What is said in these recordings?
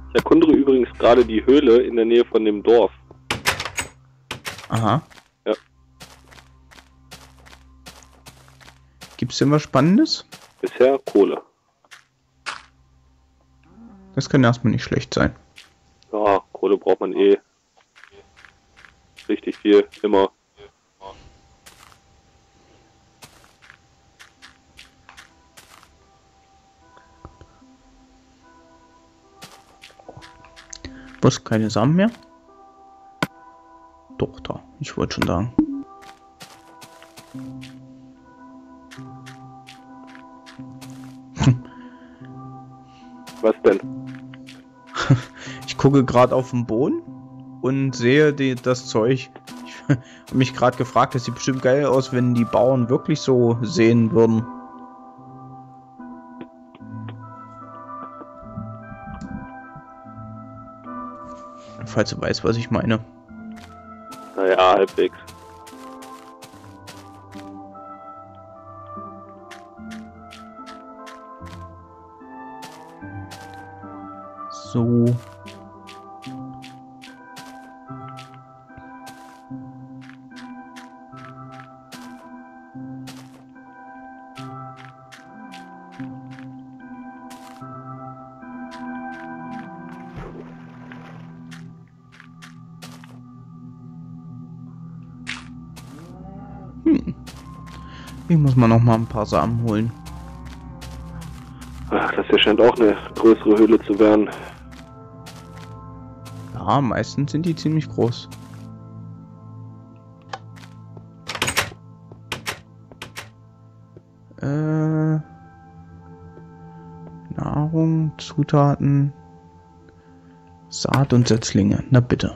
Ich erkundere übrigens gerade die Höhle in der Nähe von dem Dorf. Aha. Ja. Gibt's denn was Spannendes? Bisher Kohle. Das kann erstmal nicht schlecht sein. Ja, Kohle braucht man eh. Richtig viel, immer. Was, keine Samen mehr? Doch, da. Ich wollte schon sagen. Was denn? Ich gucke gerade auf den Boden und sehe das Zeug. Ich habe mich gerade gefragt, das sieht bestimmt geil aus, wenn die Bauern wirklich so sehen würden. Falls du weißt, was ich meine. Naja, halbwegs. So. Ich muss mal noch mal ein paar Samen holen. Ach, das hier scheint auch eine größere Höhle zu werden. Ja, meistens sind die ziemlich groß. Nahrung, Zutaten, Saat und Setzlinge. Na bitte.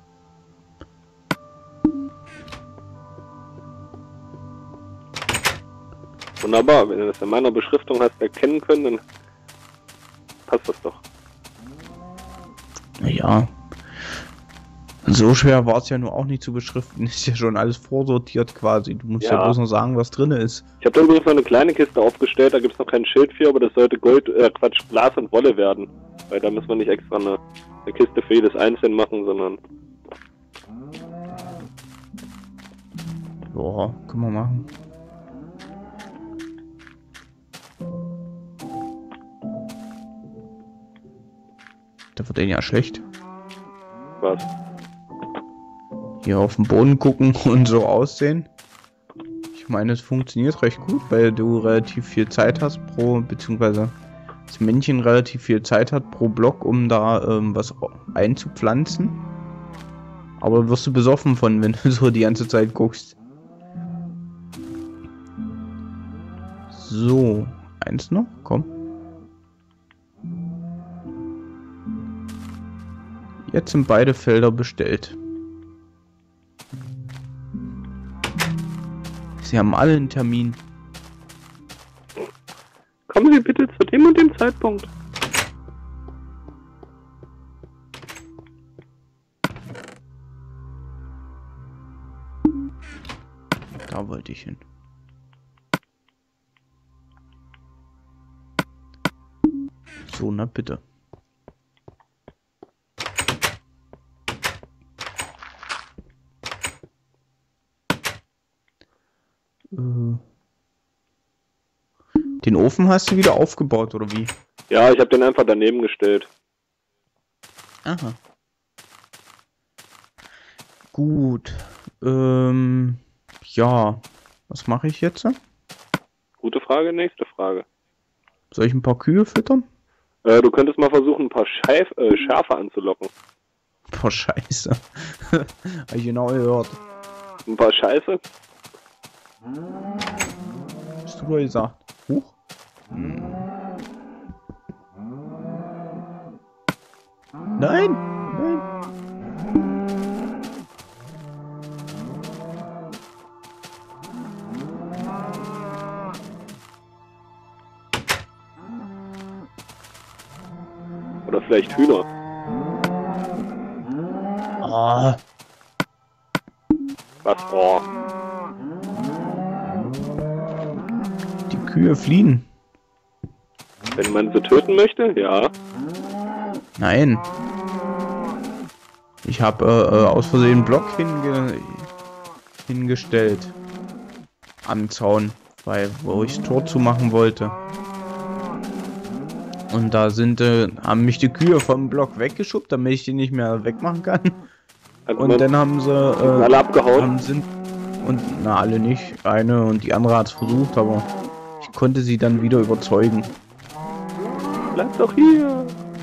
Wunderbar, wenn du das in meiner Beschriftung hast erkennen können, dann passt das doch. Naja. So schwer war es ja nur auch nicht zu beschriften. Ist ja schon alles vorsortiert quasi. Du musst ja bloß noch sagen, was drin ist. Ich habe da übrigens noch eine kleine Kiste aufgestellt, da gibt es noch kein Schild für, aber das sollte Glas und Wolle werden. Weil da muss man nicht extra eine Kiste für jedes einzeln machen, sondern... Ja, können wir machen. Da wird denen ja schlecht. Was? Hier auf den Boden gucken und so aussehen. Ich meine, es funktioniert recht gut, weil du relativ viel Zeit hast beziehungsweise das Männchen relativ viel Zeit hat pro Block, um da was einzupflanzen. Aber wirst du besoffen von, wenn du so die ganze Zeit guckst. So, eins noch, komm. Jetzt sind beide Felder bestellt. Sie haben alle einen Termin. Kommen Sie bitte zu dem und dem Zeitpunkt. Da wollte ich hin. So, na bitte. Den Ofen hast du wieder aufgebaut, oder wie? Ja, ich habe den einfach daneben gestellt. Aha. Gut. Ja. Was mache ich jetzt? Gute Frage, nächste Frage. Soll ich ein paar Kühe füttern? Du könntest mal versuchen, ein paar Schafe anzulocken. Boah, scheiße. Hab ich genau gehört. Ein paar Scheiße? Hast du wohl gesagt? Huch. Nein! Nein! Oder vielleicht Hühner. Ah. Was? Oh. Die Kühe fliehen. Wenn man sie töten möchte, ja. Nein. Ich habe aus Versehen einen Block hingestellt. Am Zaun, wo ich das Tor zumachen wollte. Und da haben mich die Kühe vom Block weggeschubbt, damit ich die nicht mehr wegmachen kann. Und dann haben sie alle abgehauen. Alle nicht. Eine und die andere hat es versucht, aber ich konnte sie dann wieder überzeugen. Bleib doch hier!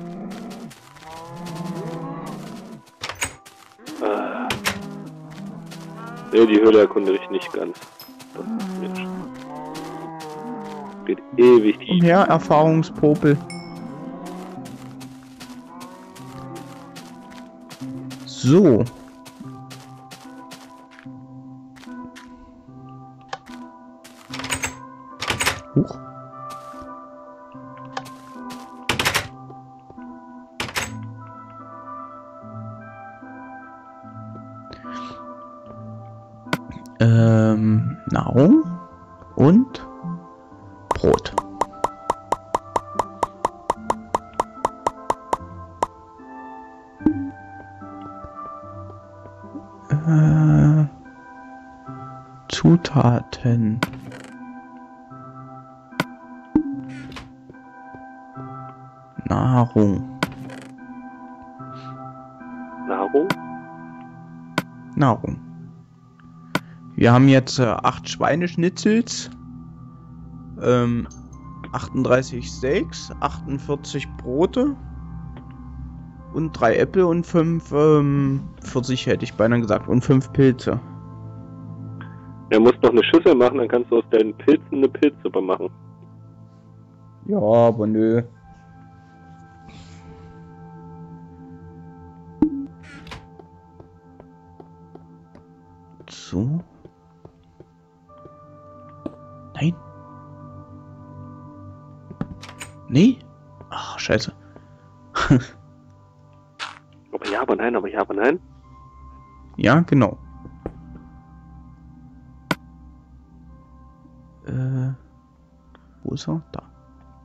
Ne, die Höhle erkunde ich nicht ganz. Das ist mir schon. Geht ewig tief. Umher, Erfahrungspopel. So. Huch. Nahrung und Brot. Zutaten. Nahrung. Wir haben jetzt 8 Schweineschnitzels, 38 Steaks, 48 Brote und 3 Äpfel und 5 Pfirsich hätte ich beinahe gesagt und 5 Pilze. Er muss noch eine Schüssel machen, dann kannst du aus deinen Pilzen eine Pilzsuppe machen. Ja, aber nö. So. Nein. Nee. Ach, scheiße. Aber ja, aber nein, aber ja, aber nein. Ja, genau. Wo ist er? Da.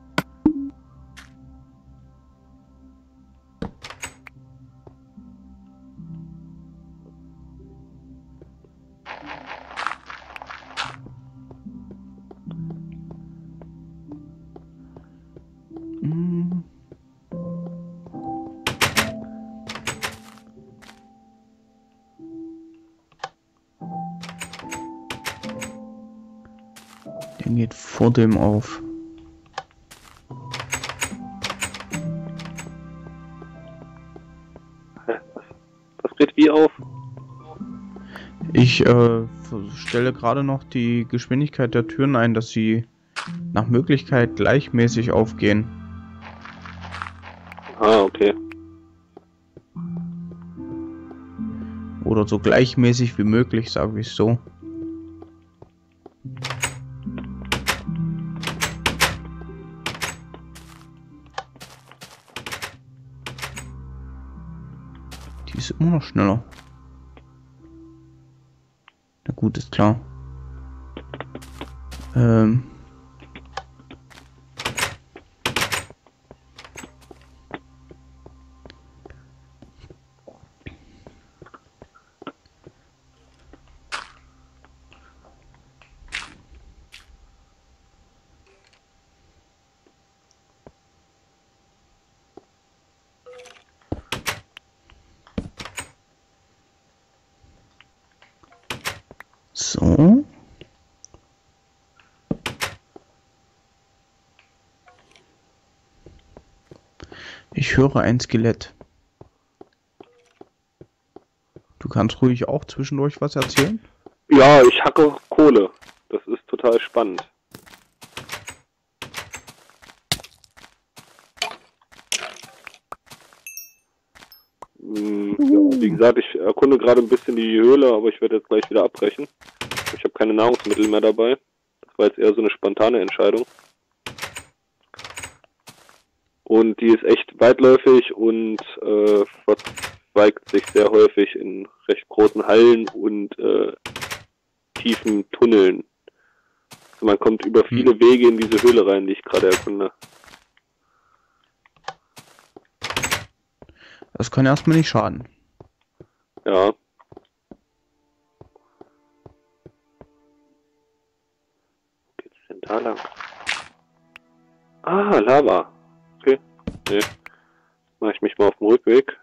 Der geht vor dem auf. Was geht wie auf? Ich stelle gerade noch die Geschwindigkeit der Türen ein, dass sie nach Möglichkeit gleichmäßig aufgehen. Ah, okay. Oder so gleichmäßig wie möglich, sage ich so. Die ist immer noch schneller. Na gut, ist klar. So. Ich höre ein Skelett. Du kannst ruhig auch zwischendurch was erzählen? Ja, ich hacke Kohle. Das ist total spannend. Ja, wie gesagt, ich erkunde gerade ein bisschen die Höhle, aber ich werde jetzt gleich wieder abbrechen. Ich habe keine Nahrungsmittel mehr dabei. Das war jetzt eher so eine spontane Entscheidung. Und die ist echt weitläufig und verzweigt sich sehr häufig in recht großen Hallen und tiefen Tunneln. Also man kommt über viele Wege in diese Höhle rein, die ich gerade erkunde. Das kann erstmal nicht schaden. Ja. Wo geht's denn da lang? Ah, Lava. Okay. Nee. Mach ich mich mal auf dem Rückweg.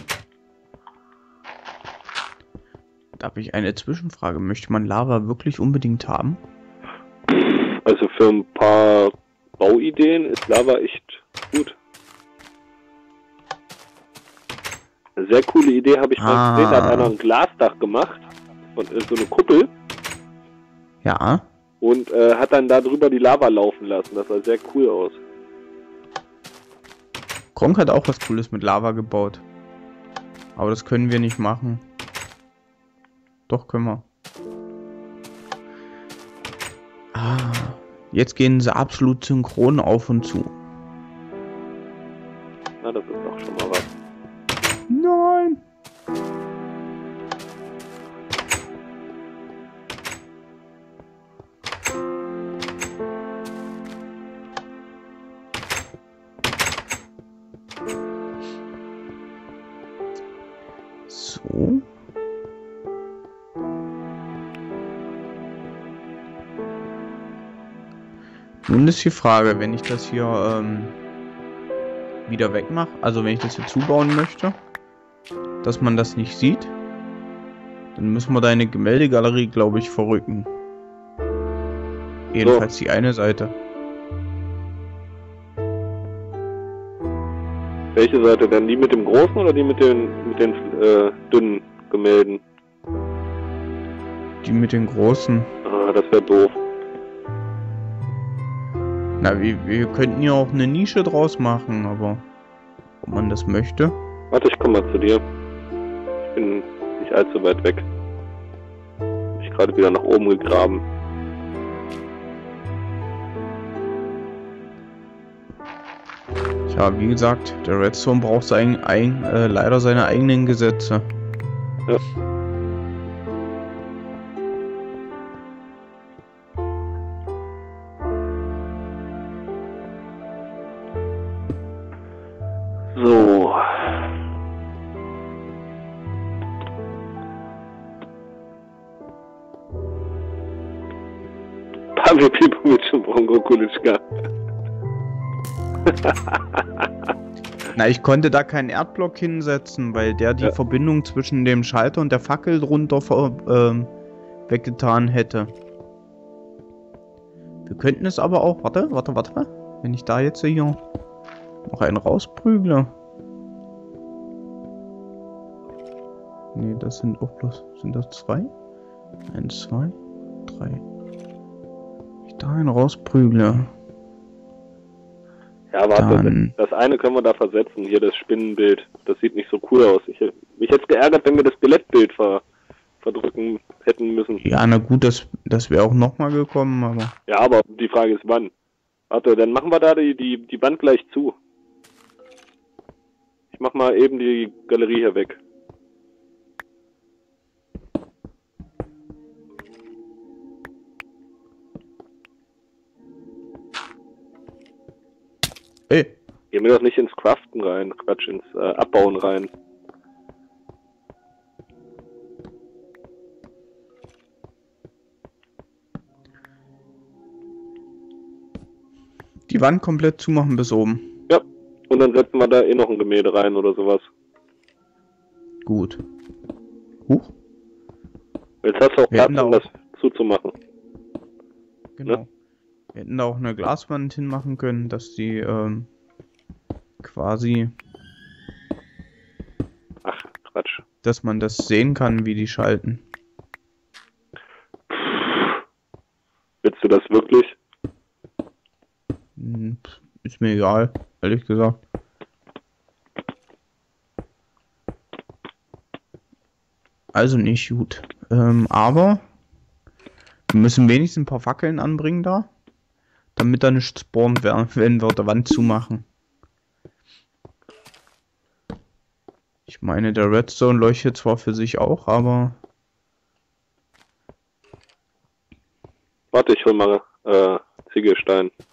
Da habe ich eine Zwischenfrage. Möchte man Lava wirklich unbedingt haben? Also für ein paar Bauideen ist Lava echt gut. Eine sehr coole Idee habe ich mal gesehen. Da hat einer ein Glasdach gemacht. Von so eine Kuppel. Ja. Und hat dann da drüber die Lava laufen lassen. Das sah sehr cool aus. Gronk hat auch was Cooles mit Lava gebaut. Aber das können wir nicht machen. Doch, können wir. Ah, jetzt gehen sie absolut synchron auf und zu. Na, das ist doch schon mal was. Nein! So. Nun ist die Frage, wenn ich das hier wieder wegmache, also wenn ich das hier zubauen möchte, dass man das nicht sieht, dann müssen wir deine Gemäldegalerie, glaube ich, verrücken. Jedenfalls die eine Seite. Welche Seite denn? Die mit dem großen oder die mit den dünnen Gemälden? Die mit den großen. Ah, das wäre doof. Na, wir könnten ja auch eine Nische draus machen, aber ob man das möchte. Warte, ich komme mal zu dir. Ich bin nicht allzu weit weg. Hab ich gerade wieder nach oben gegraben. Ja, wie gesagt, der Redstone braucht leider seine eigenen Gesetze. Ja. So. Pavel Pipovic und Bronko Kulitschka. Na, ich konnte da keinen Erdblock hinsetzen, weil der die Verbindung zwischen dem Schalter und der Fackel drunter weggetan hätte. Wir könnten es aber auch... Warte. Wenn ich da jetzt hier noch einen rausprügle. Nee, das sind auch bloß... Sind das 2? 1, 2, 3. Wenn ich da einen rausprügle... Ja, warte, das eine können wir da versetzen, hier das Spinnenbild. Das sieht nicht so cool aus. Mich hätte es geärgert, wenn wir das Skelettbild verdrücken hätten müssen. Ja, na gut, das wäre auch nochmal gekommen, aber... Ja, aber die Frage ist wann. Warte, dann machen wir da die Wand gleich zu. Ich mach mal eben die Galerie hier weg. Ey. Gehen wir doch nicht ins Craften rein, Quatsch, ins Abbauen rein. Die Wand komplett zumachen bis oben. Ja, und dann setzen wir da eh noch ein Gemälde rein oder sowas. Gut. Huch. Jetzt hast du auch Platz, um das zuzumachen. Genau. Ne? Wir hätten da auch eine Glaswand hinmachen können, dass die quasi... Ach, Quatsch. Dass man das sehen kann, wie die schalten. Willst du das wirklich? Ist mir egal, ehrlich gesagt. Also nicht gut. Aber wir müssen wenigstens ein paar Fackeln anbringen da. Damit da nicht spawnt, wenn wir der Wand zumachen. Ich meine, der Redstone leuchtet zwar für sich auch, aber... Warte, ich hol mal Ziegelstein.